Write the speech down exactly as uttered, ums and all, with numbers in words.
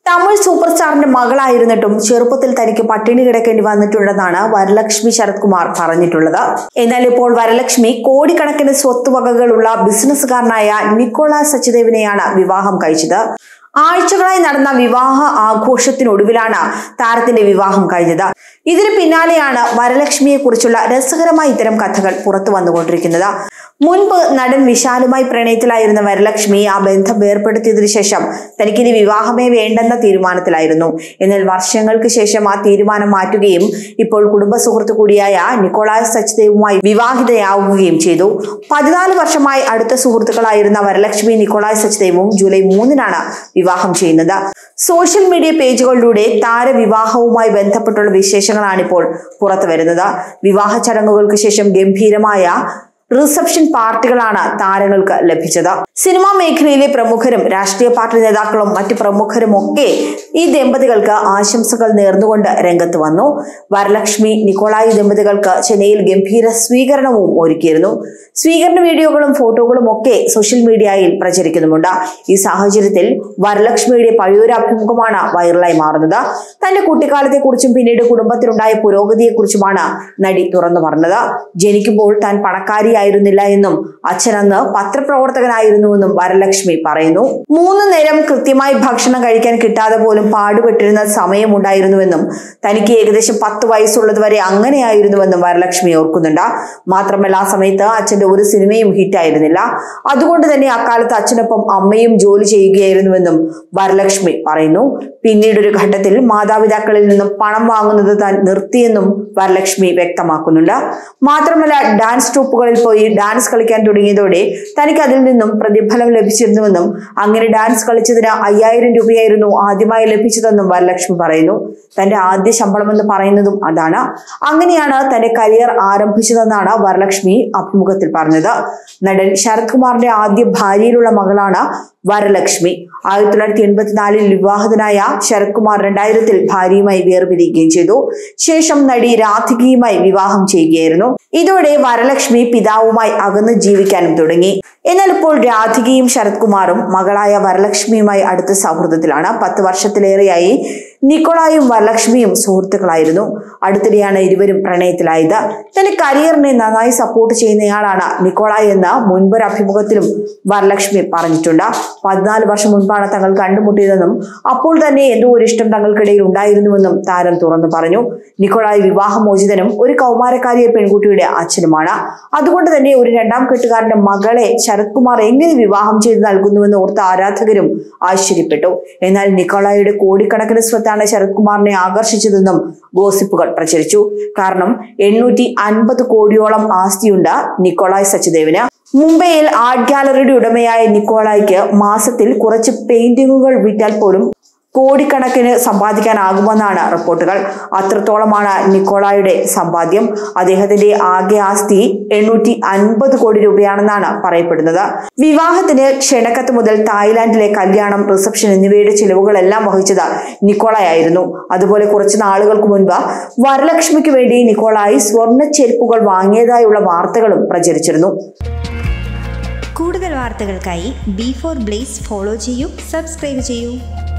Tamil super സ്റ്റാറിന്റെ മകളായിരുന്നിട്ടും ചെറുപ്പത്തിൽ തനിക്ക് പട്ടിണി കിടക്കേണ്ടി വന്നിട്ടുണ്ടെന്നാണ് വരലക്ഷ്മി ശരത് കുമാർ പറഞ്ഞിട്ടുള്ളത്. എന്നാൽ ഇപ്പോൾ വരലക്ഷ്മി കോടിക്കണക്കിന് സ്വത്തുവകകളുള്ള ബിസിനസ്സുകാരനായ നിക്കോളാസ് സച്ദേവിനെയാണ് വിവാഹം കഴിച്ചത്. ആഴ്ചകളായി നടന്ന വിവാഹ ആഘോഷത്തിനൊടുവിലാണ് താരത്തിന്റെ വിവാഹം കഴിഞ്ഞത്. ഇതിന് പിന്നാലെയാണ് വരലക്ഷ്മിയെ കുറിച്ചുള്ള രസകരമായ ഇത്തരം കഥകൾ പുറത്തു വന്നുകൊണ്ടിരിക്കുന്നത്. മുൻപ് നടൻ വിശാലുമായി പ്രണയത്തിലായിരുന്ന വരലക്ഷ്മി ആ ബന്ധം വേർപ്പെടുത്തിയതിനു ശേഷം തനിക്കിനി വിവാഹമേ വേണ്ടെന്ന തീരുമാനത്തിലായിരുന്നു. എന്നാൽ വർഷങ്ങൾക്ക് ശേഷം ആ തീരുമാനം മാറ്റുകയും ഇപ്പോൾ കുടുംബ സുഹൃത്തു കൂടിയായ നിക്കോളാസ് സച്ദേവുമായി വിവാഹിതയാവുകയും ചെയ്തു. പതിനാല് വർഷമായി അടുത്ത സുഹൃത്തുക്കളായിരുന്ന വരലക്ഷ്മി നിക്കോളാസ് സച്ദേവും ജൂലൈ മൂന്നിനാണ് വിവാഹം ചെയ്യുന്നത്. സോഷ്യൽ മീഡിയ പേജുകളിലൂടെ താരവിവാഹവുമായി ബന്ധപ്പെട്ടുള്ള വിശേഷങ്ങളാണിപ്പോൾ പുറത്തു വരുന്നത്. വിവാഹ ചടങ്ങുകൾക്ക് ശേഷം ഗംഭീരമായ റിസപ്ഷൻ പാർട്ടികളാണ് താരങ്ങൾക്ക് ലഭിച്ചത്. സിനിമാ മേഖലയിലെ പ്രമുഖരും രാഷ്ട്രീയ പാർട്ടി നേതാക്കളും മറ്റു പ്രമുഖരും ഒക്കെ ഈ ദമ്പതികൾക്ക് ആശംസകൾ നേർന്നുകൊണ്ട് രംഗത്ത് വന്നു. വരലക്ഷ്മി നിക്കോളായി ദമ്പതികൾക്ക് ചെന്നൈയിൽ ഗംഭീര സ്വീകരണവും ഒരുക്കിയിരുന്നു. സ്വീകരണ വീഡിയോകളും ഫോട്ടോകളും ഒക്കെ സോഷ്യൽ മീഡിയയിൽ പ്രചരിക്കുന്നുമുണ്ട്. ഈ സാഹചര്യത്തിൽ വരലക്ഷ്മിയുടെ പഴയൊരു അഭിമുഖമാണ് വൈറലായി മാറുന്നത്. തന്റെ കുട്ടിക്കാലത്തെ കുറിച്ചും പിന്നീട് കുടുംബത്തിലുണ്ടായ പുരോഗതിയെ കുറിച്ചുമാണ് നടി തുറന്നു പറഞ്ഞത്. ജനിക്കുമ്പോൾ താൻ പണക്കാരി ായിരുന്നില്ല എന്നും അച്ഛൻ അന്ന് പത്രപ്രവർത്തകനായിരുന്നുവെന്നും വരലക്ഷ്മി പറയുന്നു. മൂന്ന് നേരം കൃത്യമായി ഭക്ഷണം കഴിക്കാൻ കിട്ടാതെ പോലും പാടുപെട്ടിരുന്ന സമയമുണ്ടായിരുന്നുവെന്നും തനിക്ക് ഏകദേശം പത്ത് വയസ്സുള്ളത് വരെ അങ്ങനെയായിരുന്നുവെന്നും വരലക്ഷ്മി ഓർക്കുന്നുണ്ട്. മാത്രമല്ല ആ സമയത്ത് അച്ഛന്റെ ഒരു സിനിമയും ഹിറ്റായിരുന്നില്ല. അതുകൊണ്ട് തന്നെ അക്കാലത്ത് അച്ഛനൊപ്പം അമ്മയും ജോലി ചെയ്യുകയായിരുന്നുവെന്നും വരലക്ഷ്മി പറയുന്നു. പിന്നീട് ഒരു ഘട്ടത്തിൽ മാതാപിതാക്കളിൽ നിന്നും പണം വാങ്ങുന്നത് താൻ നിർത്തിയെന്നും വരലക്ഷ്മി വ്യക്തമാക്കുന്നുണ്ട്. മാത്രമല്ല ഡാൻസ് ട്രൂപ്പുകളിൽ പോയി ഡാൻസ് കളിക്കാൻ തുടങ്ങിയതോടെ തനിക്ക് അതിൽ നിന്നും പ്രതിഫലം ലഭിച്ചിരുന്നുവെന്നും അങ്ങനെ ഡാൻസ് കളിച്ചതിന് അയ്യായിരം രൂപയായിരുന്നു ആദ്യമായി ലഭിച്ചതെന്നും വരലക്ഷ്മി പറയുന്നു. തന്റെ ആദ്യ ശമ്പളം എന്ന് പറയുന്നതും അതാണ്. അങ്ങനെയാണ് തന്റെ കരിയർ ആരംഭിച്ചതെന്നാണ് വരലക്ഷ്മി അഭിമുഖത്തിൽ പറഞ്ഞത്. നടൻ ശരത് കുമാറിന്റെ ആദ്യ ഭാര്യയിലുള്ള മകളാണ് വരലക്ഷ്മി. ആയിരത്തി തൊള്ളായിരത്തി എൺപത്തിനാലിൽ വിവാഹിതനായ ശരത് കുമാർ രണ്ടായിരത്തിൽ ഭാര്യയുമായി വേർപിരിയുകയും ചെയ്തു. ശേഷം നടി രാധികയുമായി വിവാഹം ചെയ്യുകയായിരുന്നു. ഇതോടെ വരലക്ഷ്മി പിതാവുമായി അകന്ന് ജീവിക്കാനും തുടങ്ങി. എന്നാൽ ഇപ്പോൾ രാധികയും ശരത് കുമാറും മകളായ വരലക്ഷ്മിയുമായി അടുത്ത സൗഹൃദത്തിലാണ്. പത്ത് വർഷത്തിലേറെയായി നിക്കോളായും വരലക്ഷ്മിയും സുഹൃത്തുക്കളായിരുന്നു. അടുത്തിടെയാണ് ഇരുവരും പ്രണയത്തിലായത്. തന്റെ കരിയറിനെ നന്നായി സപ്പോർട്ട് ചെയ്യുന്നയാളാണ് നിക്കോളായി എന്ന് മുൻപൊരു അഭിമുഖത്തിലും വരലക്ഷ്മി പറഞ്ഞിട്ടുണ്ട്. പതിനാല് വർഷം മുൻപാണ് തങ്ങൾ കണ്ടുമുട്ടിയതെന്നും അപ്പോൾ തന്നെ എന്തോ ഒരു ഇഷ്ടം തങ്ങൾക്കിടയിൽ ഉണ്ടായിരുന്നുവെന്നും താരം തുറന്നു പറഞ്ഞു. നിക്കോളായി വിവാഹമോചിതനും ഒരു കൗമാരക്കാരിയ പെൺകുട്ടിയുടെ അച്ഛനുമാണ്. അതുകൊണ്ട് തന്നെ ഒരു രണ്ടാം കെട്ടുകാരന്റെ മകളെ ശരത് കുമാർ എങ്ങനെ വിവാഹം ചെയ്ത് നൽകുന്നുവെന്ന് ഓർത്ത ആരാധകരും ആശ്ചര്യപ്പെട്ടു. എന്നാൽ നിക്കോളായുടെ കോടിക്കണക്കിന് സ്വത്താണ് ശരത് കുമാറിനെ ആകർഷിച്ചതെന്നും ഗോസിപ്പുകൾ പ്രചരിച്ചു. കാരണം എണ്ണൂറ്റി അൻപത് കോടിയോളം ആസ്തിയുണ്ട് നിക്കോളായ് സച്ദേവിന്. മുംബൈയിൽ ആർട്ട് ഗാലറിയുടെ ഉടമയായ നിക്കോളായ്ക്ക് മാസത്തിൽ കുറച്ച് പെയിന്റിങ്ങുകൾ വിറ്റാൽ പോലും കോടിക്കണക്കിന് സമ്പാദിക്കാനാകുമെന്നാണ് റിപ്പോർട്ടുകൾ. അത്രത്തോളമാണ് നിക്കോളായുടെ സമ്പാദ്യം. അദ്ദേഹത്തിന്റെ ആകെ ആസ്തി എണ്ണൂറ്റി അൻപത് കോടി രൂപയാണെന്നാണ് പറയപ്പെടുന്നത്. വിവാഹത്തിന് ക്ഷണക്കത്ത് മുതൽ തായ്ലാന്റിലെ കല്യാണം, റിസപ്ഷൻ എന്നിവയുടെ ചിലവുകളെല്ലാം വഹിച്ചത് നിക്കോളായി ആയിരുന്നു. അതുപോലെ കുറച്ച് നാളുകൾക്ക് മുൻപ് വരലക്ഷ്മിക്ക് വേണ്ടി നിക്കോളായി സ്വർണ്ണ ചെരുപ്പുകൾ വാങ്ങിയതായുള്ള വാർത്തകളും പ്രചരിച്ചിരുന്നു. കൂടുതൽ വാർത്തകൾക്കായി ബി ഫോർ ബ്ലേസ് ഫോളോ ചെയ്യൂ, സബ്സ്ക്രൈബ് ചെയ്യൂ.